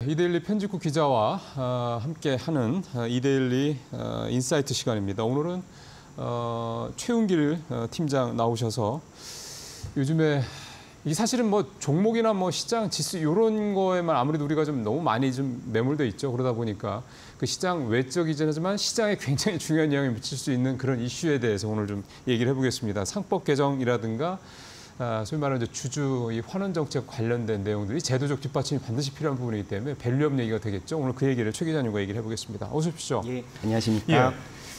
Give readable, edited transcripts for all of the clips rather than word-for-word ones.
이데일리 편집국 기자와 함께하는 이데일리 인사이트 시간입니다. 오늘은 최은길 팀장 나오셔서 요즘에 이 사실은 뭐 종목이나 뭐 시장 지수 이런 거에만 아무래도 우리가 좀 너무 많이 좀 매몰돼 있죠. 그러다 보니까 그 시장 외적이긴 하지만 시장에 굉장히 중요한 영향을 미칠 수 있는 그런 이슈에 대해서 오늘 좀 얘기를 해보겠습니다. 상법 개정이라든가 소위 말하는 이제 주주 이 환원 정책 관련된 내용들이 제도적 뒷받침이 반드시 필요한 부분이기 때문에 밸류업 얘기가 되겠죠. 오늘 그 얘기를 최 기자님과 얘기를 해보겠습니다. 어서 오십시오. 예, 안녕하십니까. 예.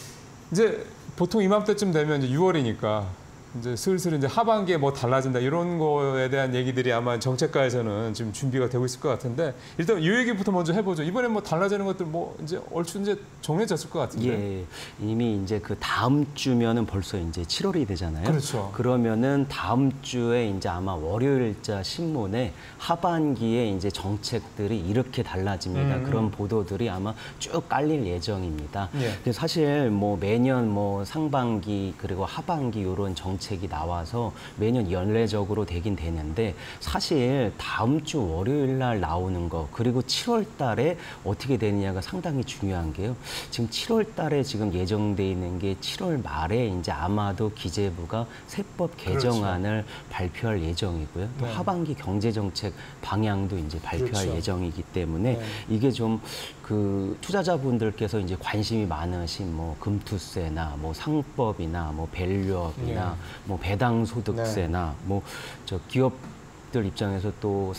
이제 보통 이맘때쯤 되면 이제 6월이니까 이제 슬슬 이제 하반기에 뭐 달라진다 이런 거에 대한 얘기들이 아마 정책가에서는 지금 준비가 되고 있을 것 같은데 일단 이 얘기부터 먼저 해보죠. 이번에 뭐 달라지는 것들 뭐 이제 얼추 이제 정해졌을 것 같은데. 예, 이미 이제 그 다음 주면은 벌써 이제 7월이 되잖아요. 그렇죠. 그러면은 다음 주에 이제 아마 월요일자 신문에 하반기에 이제 정책들이 이렇게 달라집니다. 그런 보도들이 아마 쭉 깔릴 예정입니다. 예. 근데 사실 뭐 매년 뭐 상반기 그리고 하반기 이런 정책이 나와서 매년 연례적으로 되긴 되는데 사실 다음 주 월요일 날 나오는 거 그리고 7월 달에 어떻게 되느냐가 상당히 중요한 게요. 지금 7월 달에 지금 예정돼 있는 게 7월 말에 이제 아마도 기재부가 세법 개정안을 그렇죠. 발표할 예정이고요. 또 네. 하반기 경제정책 방향도 이제 발표할 그렇죠. 예정이기 때문에 네. 이게 좀 그 투자자분들께서 이제 관심이 많으신 뭐 금투세나 뭐 상법이나 뭐 밸류업이나 뭐 배당소득세나 뭐 저 기업들 입장에서 또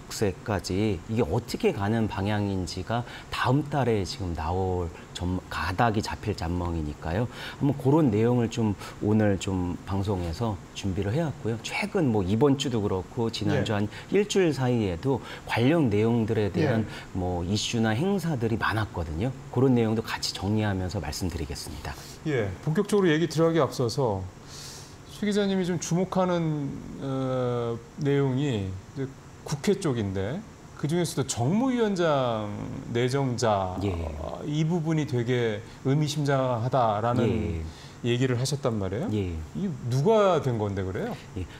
상속세까지 이게 어떻게 가는 방향인지가 다음 달에 지금 나올 가닥이 잡힐 전망이니까요. 한번 그런 내용을 좀 오늘 좀 방송에서 준비를 해왔고요. 최근 뭐 이번 주도 그렇고 지난주 한 일주일 사이에도 관련 내용들에 대한 뭐 이슈나 행사들이 많았거든요. 그런 내용도 같이 정리하면서 말씀드리겠습니다. 예, 본격적으로 얘기 들어가기 앞서서 최 기자님이 좀 주목하는 내용이 이제 국회 쪽인데 그중에서도 정무위원장 내정자 이 부분이 되게 의미심장하다라는 얘기를 하셨단 말이에요. 이 누가 된 건데 그래요?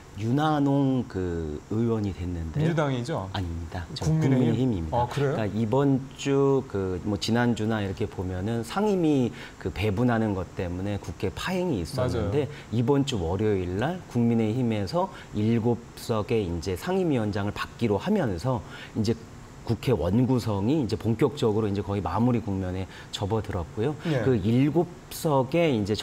윤한홍 그 의원이 됐는데요. 민주당이죠? 아닙니다. 국민의힘입니다. 아, 그래요? 그러니까 이번 주 그 뭐 지난주나 이렇게 보면은 상임위 그 배분하는 것 때문에 국회 파행이 있었는데 맞아요. 이번 주 월요일 날 국민의힘에서 7석의 이제 상임위원장을 받기로 하면서 이제 국회 원구성이 이제 본격적으로 이제 거의 마무리 국면에 접어들었고요. 그 7석의 이제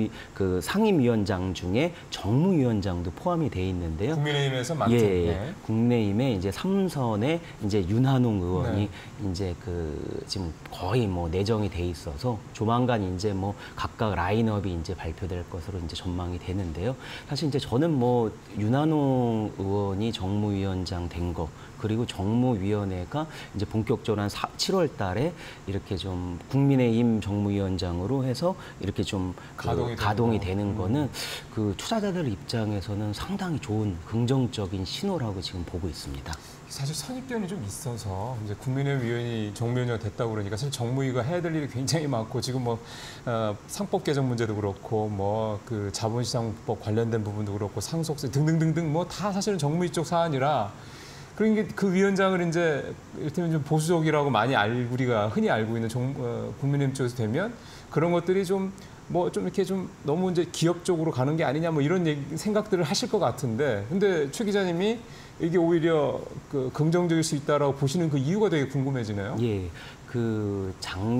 그 상임위원장 중에 정무위원장도 포함이 돼 있는데요. 국민의힘에서 맡은. 국민의힘에 이제 3선에 이제 윤한홍 의원이 이제 그 지금 거의 뭐 내정이 돼 있어서 조만간 이제 뭐 각각 라인업이 이제 발표될 것으로 이제 전망이 되는데요. 사실 이제 저는 뭐 윤한홍 의원이 정무위원장 된 거 그리고 정무위원회가 이제 본격적으로 한 7월 달에 이렇게 좀 국민의힘 정무위원장으로 해서 이렇게 좀 가동이 되는 거는 그 투자자들 입장에서는 상당히 좋은 긍정적인 신호라고 지금 보고 있습니다. 사실 선입견이 좀 있어서 이제 국민의힘 위원이 정무위원장 됐다고 그러니까 사실 정무위가 해야 될 일이 굉장히 많고 지금 뭐 상법 개정 문제도 그렇고 뭐 그 자본시장법 관련된 부분도 그렇고 상속세 등등등등 뭐 다 사실은 정무위 쪽 사안이라 그러니까 그 위원장을 이제 이를테면 좀 보수적이라고 많이 우리가 흔히 알고 있는 국민의힘 쪽에서 되면 그런 것들이 좀 뭐 좀 이렇게 좀 너무 이제 기업 쪽으로 가는 게 아니냐 뭐 이런 생각들을 하실 것 같은데 근데 최 기자님이 이게 오히려 그 긍정적일 수 있다라고 보시는 그 이유가 되게 궁금해지네요. 예, 그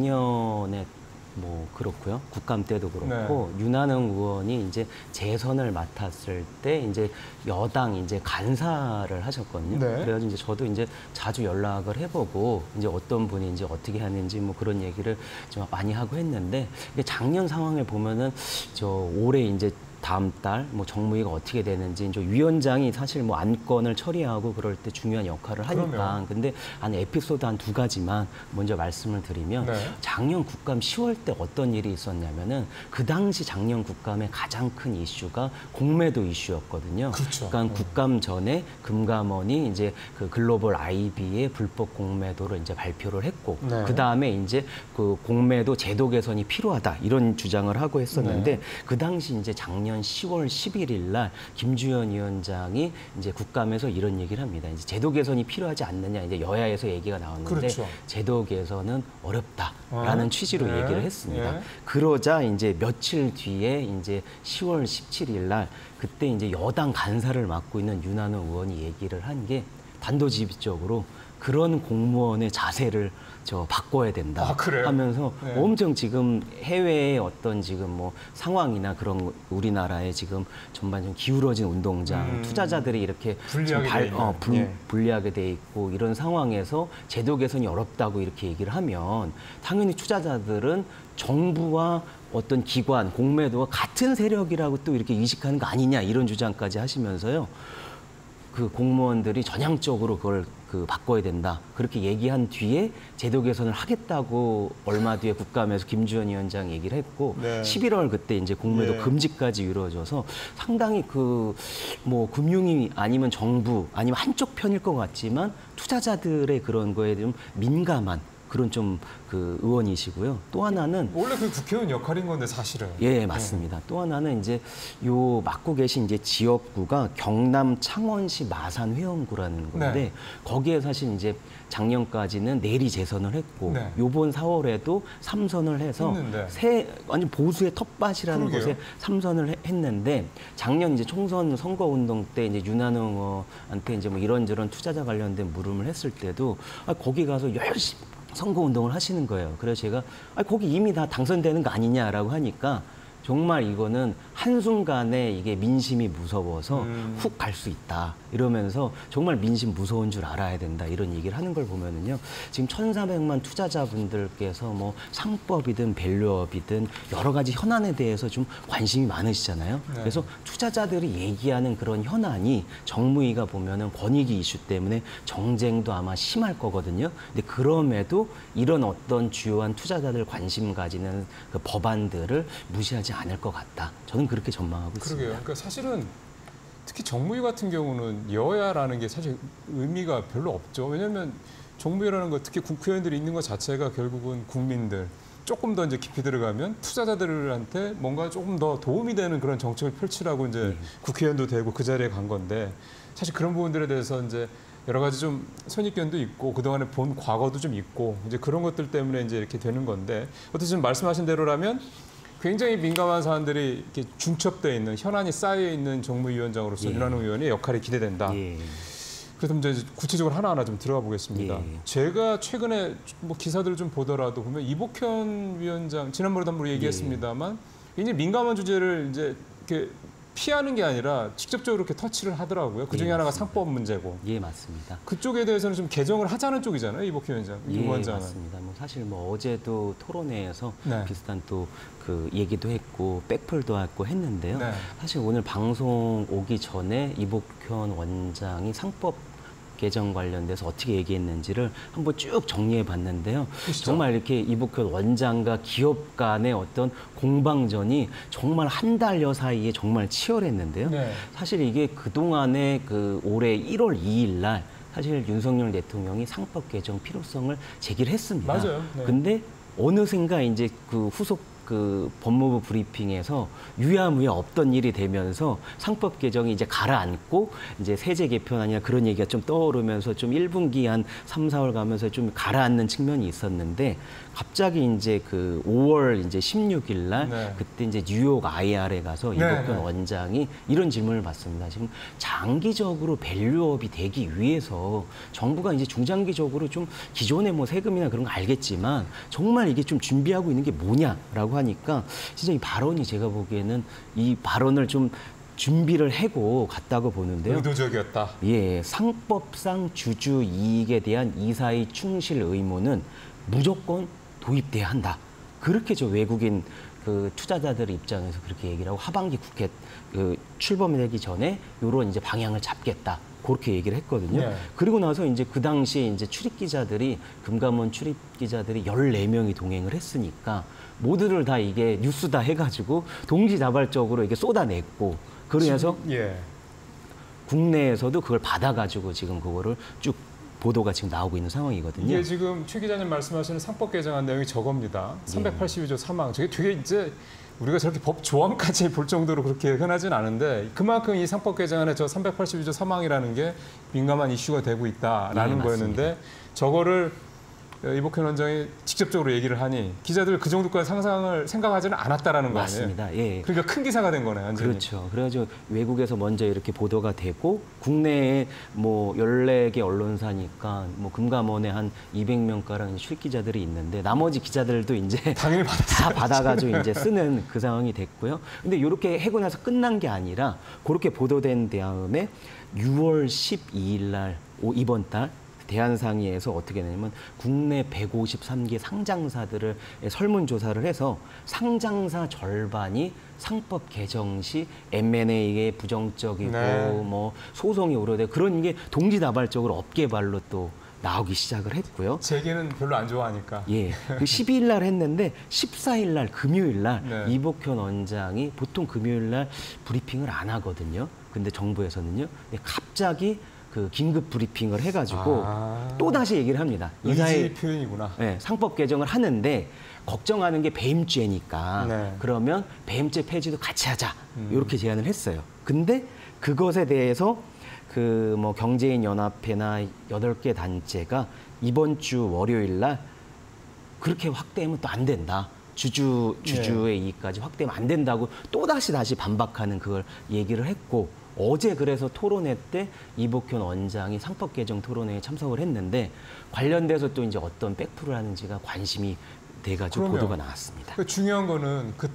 작년에 뭐 그렇고요. 국감 때도 그렇고 윤한홍 의원이 이제 재선을 맡았을 때 이제 여당 이제 간사를 하셨거든요. 그래가지고 이제 저도 이제 자주 연락을 해보고 이제 어떤 분이 이제 어떻게 하는지 뭐 그런 얘기를 좀 많이 하고 했는데 작년 상황을 보면은 저 올해 이제 다음 달 뭐 정무위가 어떻게 되는지 이제 위원장이 사실 뭐 안건을 처리하고 그럴 때 중요한 역할을 하니까 그러면. 근데 한 에피소드 한 2가지만 먼저 말씀을 드리면 작년 국감 10월 때 어떤 일이 있었냐면은 그 당시 작년 국감의 가장 큰 이슈가 공매도 이슈였거든요. 그렇죠. 그러니까 국감 전에 금감원이 이제 그 글로벌 IB의 불법 공매도를 이제 발표를 했고 그 다음에 이제 그 공매도 제도 개선이 필요하다 이런 주장을 하고 했었는데 그 당시 이제 작년 작년 10월 11일 날 김주현 위원장이 이제 국감에서 이런 얘기를 합니다. 이제 제도 개선이 필요하지 않느냐, 이제 여야에서 얘기가 나왔는데 그렇죠. 제도 개선은 어렵다라는 취지로 네. 얘기를 했습니다. 네. 그러자 이제 며칠 뒤에 이제 10월 17일 날 그때 이제 여당 간사를 맡고 있는 윤한홍 의원이 얘기를 한 게 단도직입적으로 그런 공무원의 자세를 바꿔야 된다 하면서 네. 엄청 지금 해외의 어떤 지금 뭐 상황이나 그런 우리나라의 지금 전반 좀 기울어진 운동장 투자자들이 이렇게 불리하게 돼 있고 이런 상황에서 제도 개선이 어렵다고 이렇게 얘기를 하면 당연히 투자자들은 정부와 어떤 기관 공매도와 같은 세력이라고 또 이렇게 인식하는 거 아니냐 이런 주장까지 하시면서요. 그 공무원들이 전향적으로 그걸 바꿔야 된다. 그렇게 얘기한 뒤에 제도 개선을 하겠다고 얼마 뒤에 국감에서 김주현 위원장 얘기를 했고 네. 11월 그때 이제 공매도 네. 금지까지 이루어져서 상당히 뭐 금융위 아니면 정부 아니면 한쪽 편일 것 같지만 투자자들의 그런 거에 좀 민감한 그런 좀 의원이시고요. 또 하나는 원래 그 국회의원 역할인 건데 사실은. 예, 맞습니다. 또 하나는 이제 요 맡고 계신 이제 지역구가 경남 창원시 마산 회원구라는 건데 네. 거기에 사실 이제 작년까지는 내리 재선을 했고 네. 요번 4월에도 3선을 해서 했는데. 완전 보수의 텃밭이라는 그러게요. 곳에 3선을 했는데 작년 이제 총선 선거 운동 때 이제 윤한홍 의원한테 이제 뭐 이런저런 투자자 관련된 물음을 했을 때도 거기 가서 열심히 선거 운동을 하시는 거예요. 그래서 제가 거기 이미 다 당선되는 거 아니냐라고 하니까 정말 이거는 한순간에 이게 민심이 무서워서 훅 갈 수 있다. 이러면서 정말 민심 무서운 줄 알아야 된다. 이런 얘기를 하는 걸 보면은요. 지금 1,400만 투자자분들께서 뭐 상법이든 밸류업이든 여러 가지 현안에 대해서 좀 관심이 많으시잖아요. 네. 그래서 투자자들이 얘기하는 그런 현안이 정무위가 보면은 권익위 이슈 때문에 정쟁도 아마 심할 거거든요. 근데 그럼에도 이런 어떤 주요한 투자자들 관심 가지는 그 법안들을 무시하지 않을 것 같다. 저는 그렇게 전망하고 있습니다. 그러게요. 그러니까 사실은 특히 정무위 같은 경우는 여야라는 게 사실 의미가 별로 없죠. 왜냐하면 정무위라는 거 특히 국회의원들이 있는 것 자체가 결국은 국민들 조금 더 이제 깊이 들어가면 투자자들한테 뭔가 조금 더 도움이 되는 그런 정책을 펼치라고 이제 국회의원도 되고 그 자리에 간 건데 사실 그런 부분들에 대해서 이제 여러 가지 좀 선입견도 있고 그동안에 본 과거도 좀 있고 이제 그런 것들 때문에 이제 이렇게 되는 건데 어쨌든 말씀하신 대로라면 굉장히 민감한 사안들이 이렇게 중첩되어 있는 현안이 쌓여 있는 정무위원장으로서 윤한홍 의원의 역할이 기대된다. 그래서 이제 구체적으로 하나하나 좀 들어가 보겠습니다. 제가 최근에 뭐 기사들을 좀 보더라도 보면 이복현 위원장 지난번에도 한번 얘기했습니다만 굉장히 민감한 주제를 이제 이렇게 피하는 게 아니라 직접적으로 이렇게 터치를 하더라고요. 그 중에 하나가 상법 문제고. 예, 맞습니다. 그쪽에 대해서는 좀 개정을 하자는 쪽이잖아요, 이복현 위원장. 위원장은. 맞습니다. 뭐 사실 뭐 어제도 토론회에서 네. 비슷한 또 얘기도 했고 백플도 했고 했는데요. 네. 사실 오늘 방송 오기 전에 이복현 원장이 상법 개정 관련돼서 어떻게 얘기했는지를 한번 쭉 정리해 봤는데요. 보시죠. 정말 이렇게 이복현 원장과 기업 간의 어떤 공방전이 정말 한 달여 사이에 정말 치열했는데요. 네. 사실 이게 그동안에 올해 1월 2일 날 사실 윤석열 대통령이 상법 개정 필요성을 제기를 했습니다. 맞아요. 네. 근데 어느샌가 이제 후속 법무부 브리핑에서 유야무야 없던 일이 되면서 상법 개정이 이제 가라앉고 이제 세제 개편 아니냐 그런 얘기가 좀 떠오르면서 좀 1분기 한 3, 4월 가면서 좀 가라앉는 측면이 있었는데 갑자기 이제 5월 이제 16일 날 네. 그때 이제 뉴욕 IR에 가서 이복현 원장이 이런 질문을 받습니다. 지금 장기적으로 밸류업이 되기 위해서 정부가 이제 중장기적으로 좀 기존의 뭐 세금이나 그런 거 알겠지만 정말 이게 좀 준비하고 있는 게 뭐냐라고 하니까 진짜 이 발언이 제가 보기에는 이 발언을 좀 준비를 해고 갔다고 보는데요. 의도적이었다. 예, 상법상 주주 이익에 대한 이사의 충실 의무는 무조건 도입돼야 한다. 그렇게 외국인 투자자들 입장에서 그렇게 얘기를 하고 하반기 국회 출범되기 전에 이런 이제 방향을 잡겠다. 그렇게 얘기를 했거든요. 네. 그리고 나서 이제 그 당시에 이제 출입 기자들이 금감원 출입 기자들이 14명이 동행을 했으니까 모두를 다 이게 뉴스다 해가지고 동시다발적으로 이게 쏟아냈고 그러면서 국내에서도 그걸 받아가지고 지금 그거를 쭉 보도가 지금 나오고 있는 상황이거든요. 이게 지금 최 기자님 말씀하시는 상법 개정안 내용이 저겁니다. 382조 3항. 저게 되게 이제 우리가 저렇게 법 조항까지 볼 정도로 그렇게 흔하진 않은데 그만큼 이 상법 개정안에 저 382조 3항이라는 게 민감한 이슈가 되고 있다라는 네, 거였는데 저거를 이복현 원장이 직접적으로 얘기를 하니 기자들 그 정도까지 생각하지는 않았다라는 거 아니에요? 맞습니다. 예. 그러니까 큰 기사가 된 거네요, 완전히. 그렇죠. 그래가지고 외국에서 먼저 이렇게 보도가 되고 국내에 뭐 14개 언론사니까 뭐 금감원에 한 200명가량 출기자들이 있는데 나머지 기자들도 이제 당연히 다 받아가지고 이제 쓰는 그 상황이 됐고요. 근데 이렇게 하고 나서 끝난 게 아니라 그렇게 보도된 다음에 6월 12일 날 이번 달 대한상의에서 어떻게 되냐면 국내 153개 상장사들을 설문조사를 해서 상장사 절반이 상법 개정 시 M&A에 부정적이고 네. 뭐 소송이 우려되고 그런 게 동시다발적으로 업계발로 또 나오기 시작을 했고요. 재계는 별로 안 좋아하니까. 예. 그 12일 날 했는데 14일 날 금요일 날 네. 이복현 원장이 보통 금요일 날 브리핑을 안 하거든요. 근데 정부에서는요. 근데 갑자기 그 긴급 브리핑을 해가지고 또 다시 얘기를 합니다. 의지 표현이구나. 네, 상법 개정을 하는데 걱정하는 게 배임죄니까 네. 그러면 배임죄 폐지도 같이 하자 이렇게 제안을 했어요. 근데 그것에 대해서 그 뭐 경제인 연합회나 8개 단체가 이번 주 월요일 날 그렇게 확대하면 또 안 된다. 주주의 이익까지 확대하면 안 된다고 또 다시 반박하는 그걸 얘기를 했고 어제 그래서 토론회 때 이복현 원장이 상법 개정 토론회에 참석을 했는데 관련돼서 또 이제 어떤 백프를 하는지가 관심이 돼가지고 그러면 보도가 나왔습니다. 그 중요한 거는 그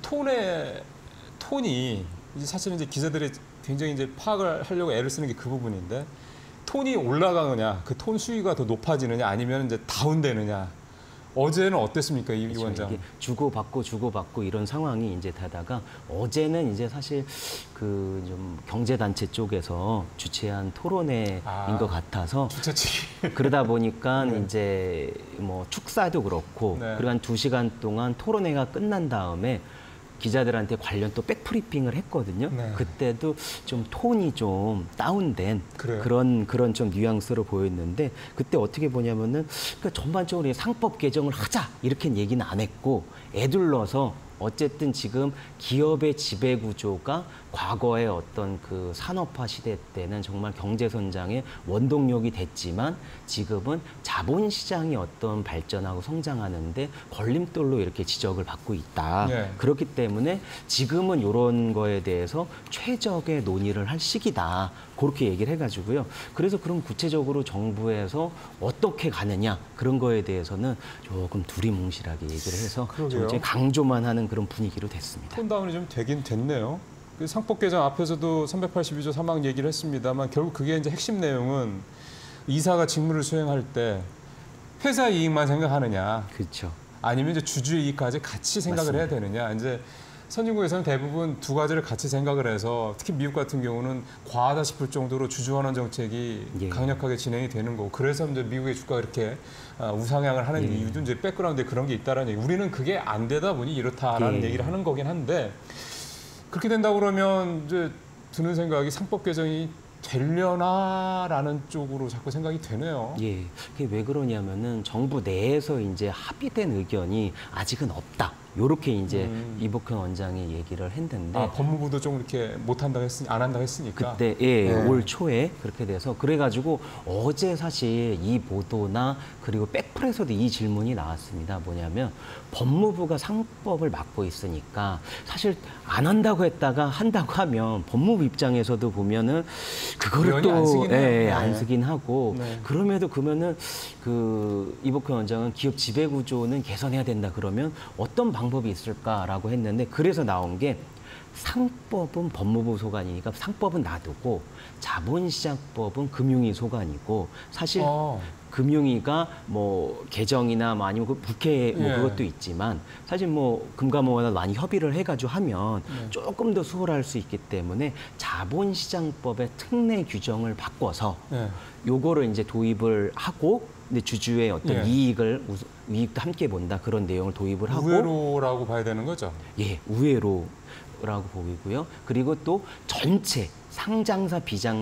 톤이 이제 사실은 이제 기자들이 굉장히 이제 파악을 하려고 애를 쓰는 게 그 부분인데 톤이 올라가느냐, 그 톤 수위가 더 높아지느냐, 아니면 이제 다운되느냐. 어제는 어땠습니까, 이 그렇죠. 원장? 이게 주고받고 이런 상황이 이제 되다가 어제는 이제 사실 그 좀 경제단체 쪽에서 주최한 토론회인 것 같아서 주최 측이. 그러다 보니까 네. 이제 뭐 축사도 그렇고 네. 그리고 한 2시간 동안 토론회가 끝난 다음에 기자들한테 관련 또 백프리핑을 했거든요. 네. 그때도 좀 톤이 좀 다운된 그래요? 그런 좀 뉘앙스로 보였는데 그때 어떻게 보냐면은 그러니까 전반적으로 상법 개정을 하자 이렇게 얘기는 안 했고 애둘러서 어쨌든 지금 기업의 지배 구조가 과거의 어떤 그 산업화 시대 때는 정말 경제 선장의 원동력이 됐지만 지금은 자본시장이 어떤 발전하고 성장하는데 걸림돌로 이렇게 지적을 받고 있다. 네. 그렇기 때문에 지금은 이런 거에 대해서 최적의 논의를 할 시기다. 그렇게 얘기를 해가지고요. 그래서 그럼 구체적으로 정부에서 어떻게 가느냐 그런 거에 대해서는 조금 두리뭉실하게 얘기를 해서 그러게요. 좀 강조만 하는 그런 분위기로 됐습니다. 톤 다운이 좀 되긴 됐네요. 그 상법 개정 앞에서도 382조 3항 얘기를 했습니다만 결국 그게 이제 핵심 내용은 이사가 직무를 수행할 때 회사 이익만 생각하느냐, 그렇죠. 아니면 이제 주주의 이익까지 같이 생각을 해야 되느냐. 이제 선진국에서는 대부분 두 가지를 같이 생각을 해서 특히 미국 같은 경우는 과하다 싶을 정도로 주주환원 정책이 예. 강력하게 진행이 되는 거고 그래서 이제 미국의 주가가 이렇게 우상향을 하는 예. 이유도 이제 백그라운드에 그런 게 있다라는 얘기. 우리는 그게 안 되다 보니 이렇다라는 예. 얘기를 하는 거긴 한데 그렇게 된다고 그러면 이제 드는 생각이 상법 개정이 되려나라는 쪽으로 자꾸 생각이 되네요. 예, 그게 왜 그러냐면은 정부 내에서 이제 합의된 의견이 아직은 없다. 요렇게 이제 이복현 원장이 얘기를 했는데 법무부도 좀 이렇게 안 한다고 했으니까. 그때 올 초에 그렇게 돼서 그래가지고 어제 사실 이 보도나 그리고 백플에서도 이 질문이 나왔습니다. 뭐냐면 법무부가 상법을 맡고 있으니까 사실 안 한다고 했다가 한다고 하면 법무부 입장에서도 보면은 그거를 안 또 쓰긴 해요. 안 쓰긴 하고 네. 그럼에도 그러면은 그 이복현 원장은 기업 지배 구조는 개선해야 된다 그러면 어떤 방법이 있을까라고 했는데 그래서 나온 게 상법은 법무부 소관이니까 상법은 놔두고 자본시장법은 금융위 소관이고 사실 금융위가 뭐 개정이나 뭐 아니면 그 국회 뭐 예. 그것도 있지만 사실 뭐 금감원과 많이 협의를 해가지고 하면 조금 더 수월할 수 있기 때문에 자본시장법의 특례 규정을 바꿔서 요거를 이제 도입을 하고 근데 주주의 어떤 이익도 함께 본다 그런 내용을 도입을 하고 우회로라고 봐야 되는 거죠. 예, 우회로라고 보이고요. 그리고 또 전체 상장사 비상사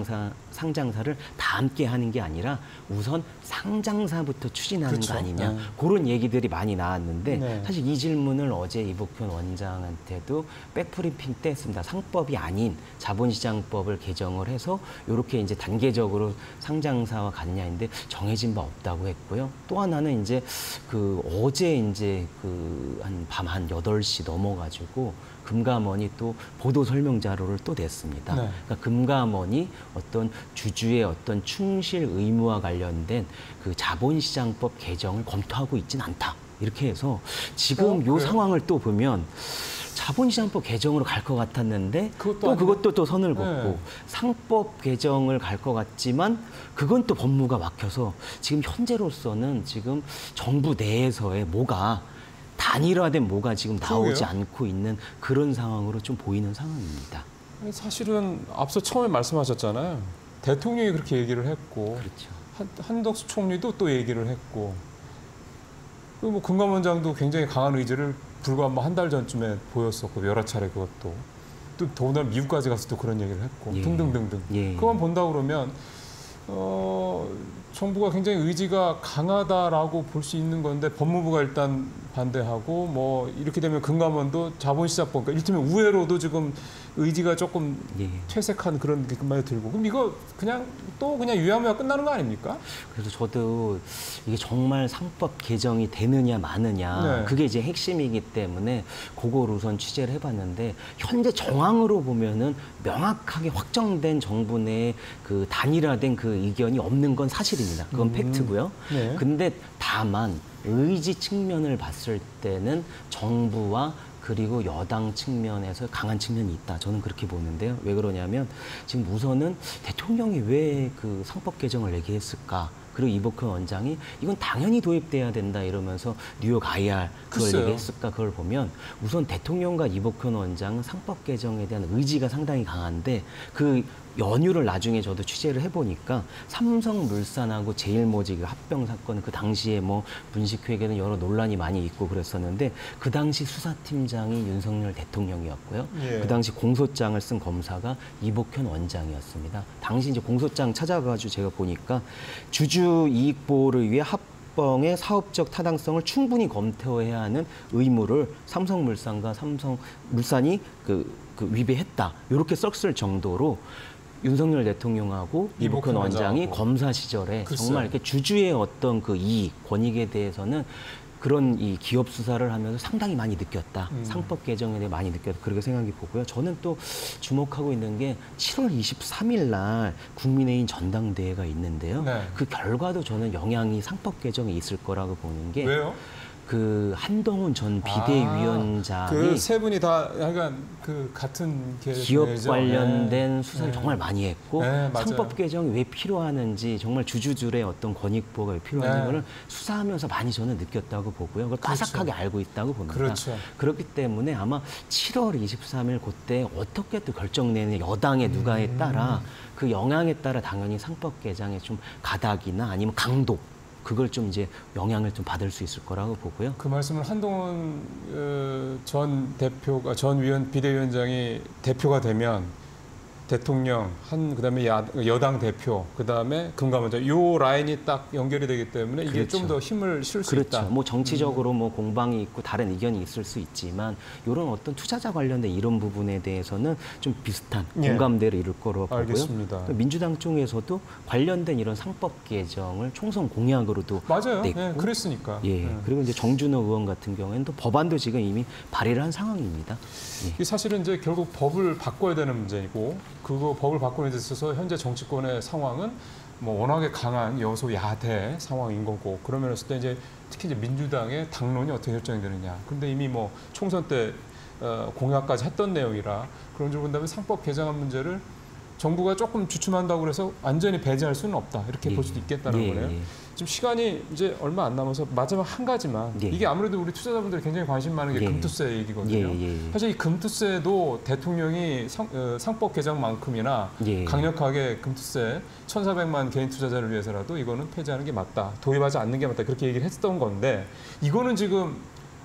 상장사를 다 함께 하는 게 아니라 우선 상장사부터 추진하는 그렇죠. 거 아니냐. 그런 얘기들이 많이 나왔는데 네. 사실 이 질문을 어제 이복현 원장한테도 백브리핑 때 했습니다. 상법이 아닌 자본시장법을 개정을 해서 이렇게 이제 단계적으로 상장사와 같냐인데 정해진 바 없다고 했고요. 또 하나는 이제 어제 이제 한 밤 한 8시 넘어가지고 금감원이 또 보도 설명 자료를 또 냈습니다. 네. 그러니까 금감원이 어떤 주주의 어떤 충실 의무와 관련된 그 자본시장법 개정을 검토하고 있지는 않다. 이렇게 해서 지금 요 그래요? 상황을 또 보면 자본시장법 개정으로 갈 것 같았는데 그것도 그것도 또 선을 긋고 네. 상법 개정을 갈 것 같지만 그건 또 법무가 막혀서 지금 현재로서는 지금 정부 내에서의 뭐가 단일화된 뭐가 지금 나오지 그러게요. 않고 있는 그런 상황으로 좀 보이는 상황입니다. 사실은 앞서 처음에 말씀하셨잖아요. 대통령이 그렇게 얘기를 했고 그렇죠. 한덕수 총리도 또 얘기를 했고 그리고 뭐 금감원장도 굉장히 강한 의지를 불과 뭐 한 달 전쯤에 보였었고 여러 차례 그것도 또 더군다나 미국까지 가서 또 그런 얘기를 했고 예. 등등등등. 예. 그만 본다 그러면 정부가 굉장히 의지가 강하다라고 볼 수 있는 건데 법무부가 일단 반대하고 뭐 이렇게 되면 금감원도 자본시장법 그러니까 이를테면 우회로도 지금 의지가 조금 예. 퇴색한 그런 느낌만 들고 그럼 이거 그냥 유야무야 끝나는 거 아닙니까? 그래서 저도 이게 정말 상법 개정이 되느냐 마느냐 네. 그게 이제 핵심이기 때문에 그걸 우선 취재를 해봤는데 현재 정황으로 보면은 명확하게 확정된 정부 내 그 단일화된 그 의견이 없는 건 사실입니다. 그건 팩트고요. 네. 근데 다만 의지 측면을 봤을 때는 정부와 그리고 여당 측면에서 강한 측면이 있다. 저는 그렇게 보는데요. 왜 그러냐면 지금 우선은 대통령이 왜 그 상법 개정을 얘기했을까? 그리고 이복현 원장이 이건 당연히 도입돼야 된다 이러면서 뉴욕 IR 그걸 글쎄요. 얘기했을까? 그걸 보면 우선 대통령과 이복현 원장은 상법 개정에 대한 의지가 상당히 강한데 그 연유를 나중에 저도 취재를 해보니까 삼성물산하고 제일모직 합병 사건 그 당시에 뭐 분식회계는 여러 논란이 많이 있고 그랬었는데 그 당시 수사팀장이 윤석열 대통령이었고요. 예. 그 당시 공소장을 쓴 검사가 이복현 원장이었습니다. 당시 이제 공소장 찾아가지고 제가 보니까 주주 이익 보호를 위해 합병의 사업적 타당성을 충분히 검토해야 하는 의무를 삼성물산과 삼성물산이 위배했다. 이렇게 썼을 정도로 윤석열 대통령하고 이복현 원장이 검사 시절에 글쎄요. 정말 이렇게 주주의 어떤 그 이익, 권익에 대해서는 그런 이 기업 수사를 하면서 상당히 많이 느꼈다. 상법 개정에 대해 많이 느꼈다. 그렇게 생각이 보고요. 저는 또 주목하고 있는 게 7월 23일 날 국민의힘 전당대회가 있는데요. 네. 그 결과도 저는 영향이 상법 개정에 있을 거라고 보는 게 왜요? 그 한동훈 전 비대위원장이 그 세 분이 다 약간 그 같은 기업 계열이죠. 관련된 네. 수사를 네. 정말 많이 했고 네, 맞아요. 상법 개정이 왜 필요하는지 정말 주주들의 어떤 권익 보호가 왜 필요한지 를 수사하면서 많이 저는 느꼈다고 보고요. 그걸 까삭하게 알고 있다고 봅니다. 그렇죠. 그렇기 때문에 아마 7월 23일 그때 어떻게 또 결정내는 여당의 누가에 따라 그 영향에 따라 당연히 상법 개정에 좀 가닥이나 아니면 강도 그걸 좀 이제 영향을 좀 받을 수 있을 거라고 보고요. 그 말씀을 한동훈 전 대표가 전 비대위원장이 대표가 되면 대통령 그다음에 여당 대표 그다음에 금감원장 요 라인이 딱 연결이 되기 때문에 이게 그렇죠. 좀 더 힘을 실을 수 그렇죠. 있다. 뭐 정치적으로 뭐 공방이 있고 다른 의견이 있을 수 있지만 이런 어떤 투자자 관련된 이런 부분에 대해서는 좀 비슷한 예. 공감대를 이룰 거라고 보고요. 알겠습니다. 민주당 쪽에서도 관련된 이런 상법 개정을 총선 공약으로도 맞아요. 냈고 네, 그랬으니까. 예. 네. 그리고 이제 정준호 의원 같은 경우에는 또 법안도 지금 이미 발의를 한 상황입니다. 예. 이게 사실은 이제 결국 법을 바꿔야 되는 문제이고 그거 법을 바꾸는 데 있어서 현재 정치권의 상황은 뭐 워낙에 강한 여소야대 상황인 거고 그런 면에서 때 이제 특히 이제 민주당의 당론이 어떻게 결정되느냐. 근데 이미 뭐 총선 때 공약까지 했던 내용이라 그런 쪽으로 본다면 상법 개정안 문제를 정부가 조금 주춤한다고 그래서 완전히 배제할 수는 없다. 이렇게 볼 수도 있겠다는 거네요. 지금 시간이 이제 얼마 안 남아서 마지막 한 가지만 이게 아무래도 우리 투자자분들이 굉장히 관심 많은 게 금투세 얘기거든요. 사실 이 금투세도 대통령이 상법 개정만큼이나 강력하게 금투세 1,400만 개인 투자자를 위해서라도 이거는 폐지하는 게 맞다. 도입하지 않는 게 맞다. 그렇게 얘기를 했던 건데 이거는 지금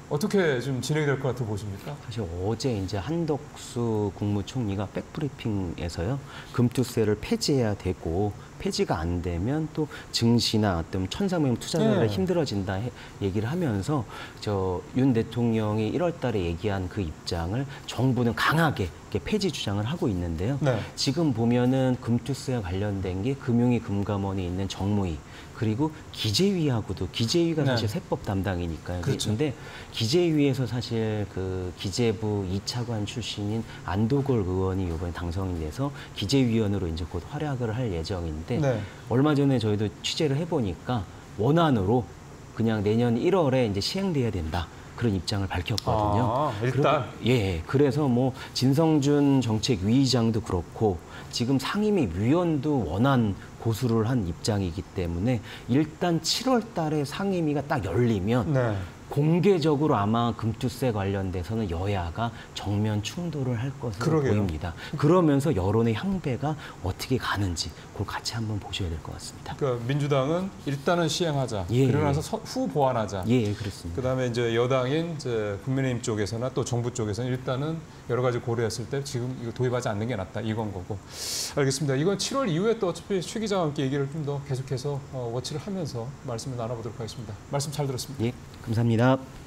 어떻게 좀 진행이 될 것 같아 보십니까? 사실 어제 이제 한덕수 국무총리가 백브리핑에서요, 금투세를 폐지해야 되고, 폐지가 안 되면 또 증시나 어떤 천상명 투자자들이 네. 힘들어진다 얘기를 하면서 윤 대통령이 1월 달에 얘기한 그 입장을 정부는 강하게 이렇게 폐지 주장을 하고 있는데요. 네. 지금 보면은 금투세와 관련된 게 금융위 금감원에 있는 정무위, 그리고 기재위하고도, 기재위가 네. 사실 세법 담당이니까요. 그렇죠. 근데 기재위에서 사실 그 기재부 2차관 출신인 안도걸 의원이 이번에 당선이 돼서 기재위원으로 이제 곧 활약을 할 예정인데, 네. 얼마 전에 저희도 취재를 해보니까 원안으로 그냥 내년 1월에 이제 시행돼야 된다, 그런 입장을 밝혔거든요. 아, 일단. 예, 그래서 뭐 진성준 정책위의장도 그렇고 지금 상임위 위원도 원안 고수를 한 입장이기 때문에 일단 7월 달에 상임위가 딱 열리면 네. 공개적으로 아마 금투세 관련돼서는 여야가 정면 충돌을 할 것으로 그러게요. 보입니다. 그러면서 여론의 향배가 어떻게 가는지 그걸 같이 한번 보셔야 될 것 같습니다. 그러니까 민주당은 일단은 시행하자. 예, 그러고 예. 나서 후 보완하자. 예, 그렇습니다. 그다음에 이제 여당인 이제 국민의힘 쪽에서나 또 정부 쪽에서는 일단은 여러 가지 고려했을 때 지금 이거 도입하지 않는 게 낫다, 이건 거고. 알겠습니다. 이건 7월 이후에 또 어차피 최 기자와 함께 얘기를 좀 더 계속해서 워치를 하면서 말씀을 나눠보도록 하겠습니다. 말씀 잘 들었습니다. 예, 감사합니다.